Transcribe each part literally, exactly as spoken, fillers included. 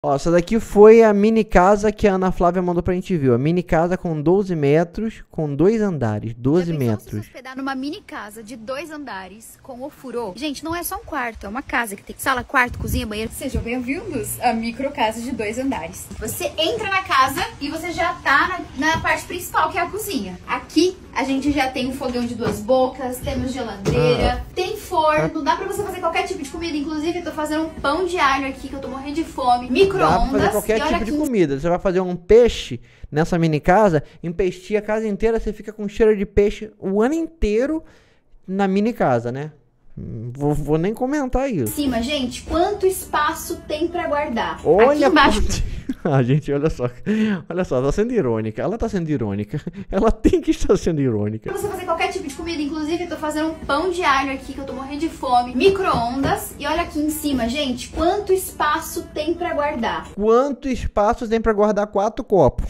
Ó, essa daqui foi a mini casa que a Ana Flávia mandou pra gente ver. A mini casa com doze metros, com dois andares. doze Já metros. pensou se hospedar numa mini casa de dois andares com ofurô? Gente, não é só um quarto, é uma casa que tem sala, quarto, cozinha, banheiro. Sejam bem-vindos à micro casa de dois andares. Você entra na casa e você já tá na, na parte principal, que é a cozinha. Aqui a gente já tem um fogão de duas bocas, temos geladeira, ah. tem forno, dá pra você fazer qualquer tipo de comida. Inclusive, eu tô fazendo um pão de alho aqui, que eu tô morrendo de fome. Micro-ondas. Dá pra fazer qualquer tipo de comida. Você vai fazer um peixe nessa mini casa, empesteia a casa inteira, você fica com cheiro de peixe o ano inteiro na mini casa, né? Vou, vou nem comentar isso. Em cima, gente, quanto espaço tem pra guardar? Olha aqui embaixo. Ah, gente, olha só. Olha só, tá sendo irônica. Ela tá sendo irônica. Ela tem que estar sendo irônica. Pra você fazer qualquer tipo de comida, inclusive eu tô fazendo um pão de alho aqui, que eu tô morrendo de fome. Micro-ondas. E olha aqui em cima, gente, quanto espaço tem pra guardar? Quanto espaço tem pra guardar quatro copos?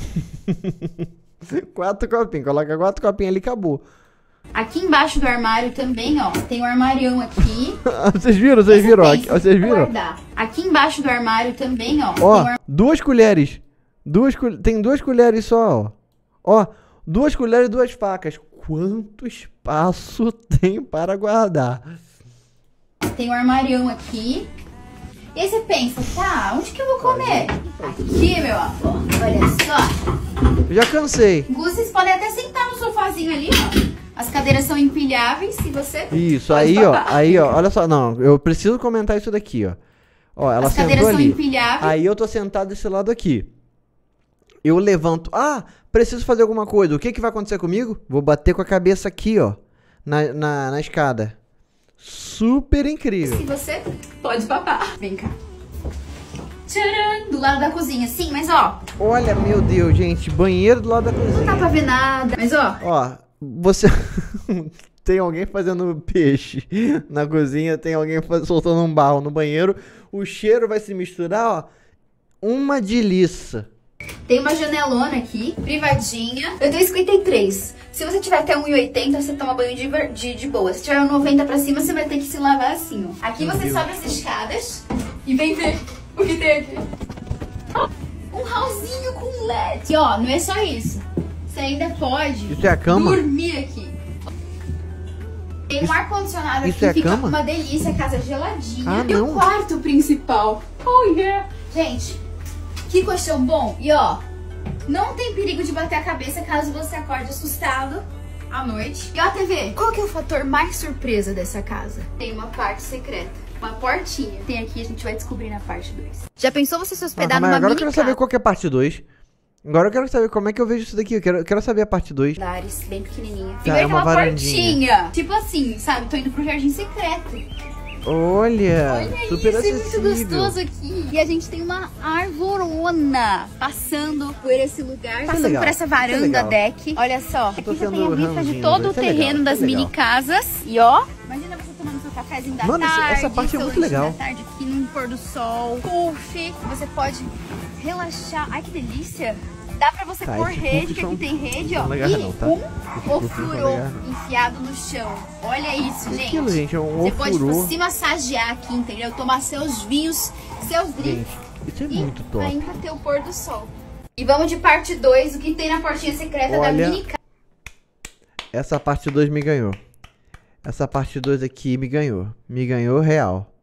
Quatro copinhos. Coloca quatro copinhos ali e acabou. Aqui embaixo do armário também, ó, tem um armarião aqui. Vocês viram? Vocês viram? Aqui, vocês viram? Aqui embaixo do armário também, ó. Ó, tem um duas colheres. Duas, tem duas colheres só, ó. Ó, duas colheres e duas facas. Quanto espaço tem para guardar? Tem um armarião aqui. E aí você pensa, tá, onde que eu vou comer? Aqui, meu amor, olha só. Já cansei. Inclusive, vocês podem até sentar no sofazinho ali, ó. As cadeiras são empilháveis, se você... Isso, aí, ó, aí, ó, olha só, não, eu preciso comentar isso daqui, ó. Ó, ela As sentou cadeiras ali. são empilháveis. Aí eu tô sentado desse lado aqui. Eu levanto, ah, preciso fazer alguma coisa. O que que vai acontecer comigo? Vou bater com a cabeça aqui, ó, na, na, na escada. Super incrível. Se você pode papar. Vem cá. Tcharam! Do lado da cozinha, sim, mas ó. Olha, meu Deus, gente, banheiro do lado da cozinha. Não dá pra ver nada, mas ó. Ó, você... Tem alguém fazendo peixe na cozinha, tem alguém faz... soltando um barro no banheiro. O cheiro vai se misturar, ó. Uma delícia. Tem uma janelona aqui, privadinha. Eu tenho cinquenta e três. Se você tiver até um e oitenta, você toma banho de, de, de boa. Se tiver um noventa pra cima, você vai ter que se lavar assim, ó. Aqui Meu você Deus. sobe as escadas e vem ver o que tem aqui. Um hallzinho com L E D. E ó, não é só isso. Você ainda pode Isso é a cama? dormir aqui. Tem um Isso- ar-condicionado isso aqui, é a fica cama? uma delícia, casa geladinha. Ah, e não. o quarto principal. Oh, yeah. Gente, que colchão bom. E ó, não tem perigo de bater a cabeça caso você acorde assustado à noite. E ó, T V, qual que é o fator mais surpresa dessa casa? Tem uma parte secreta. Uma portinha. Tem aqui, a gente vai descobrir na parte dois. Já pensou você se Ah, hospedar calma aí, numa agora eu mini quero casa? saber qual que é a parte dois. Agora eu quero saber como é que eu vejo isso daqui. Eu quero, eu quero saber a parte dois. Andares, bem pequenininha. Tá, E é vai uma aquela varandinha. portinha. Tipo assim, sabe? Tô indo pro jardim secreto. Olha, Olha super isso, é muito acessível. gostoso aqui. E a gente tem uma arvorona passando por esse lugar, passando legal, por essa isso é varanda legal. deck. Olha só, Eu tô aqui já sendo tem a vista de ranzinho, todo o isso é legal, terreno isso é das legal. mini casas. E ó, imagina você tomando seu cafezinho da Mano, essa- tarde, essa parte é seu muito lanchinho legal. da tarde aqui no pôr do sol. Puff, você pode relaxar. Ai, que delícia. Dá pra você Tá, pôr esses rede, puffs que aqui são- tem rede, não ó. são legais E não, tá? um Esses puffs não são ofurô legais. enfiado no chão. Olha isso, gente. Aquilo, gente, é um Você pode ofurô. se massagear aqui, entendeu? Tomar seus vinhos, seus drinks. Gente, isso é E muito top. ainda ter o pôr do sol. E vamos de parte dois, o que tem na portinha secreta Olha, da mini casa. Essa parte dois me ganhou. Essa parte dois aqui me ganhou. Me ganhou real.